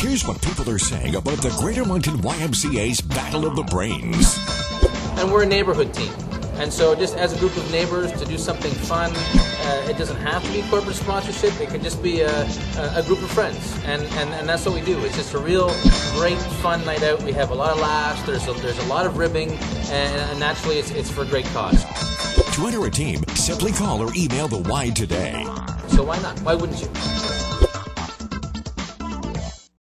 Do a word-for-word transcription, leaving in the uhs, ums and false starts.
Here's what people are saying about the Greater Moncton Y M C A's Battle of the Brains. And we're a neighborhood team. And so just as a group of neighbors to do something fun, uh, it doesn't have to be corporate sponsorship. It could just be a, a, a group of friends. And, and, and that's what we do. It's just a real great fun night out. We have a lot of laughs. There's a, there's a lot of ribbing. And, and naturally, it's, it's for a great cause. To enter a team, simply call or email the Y today. So why not? Why wouldn't you?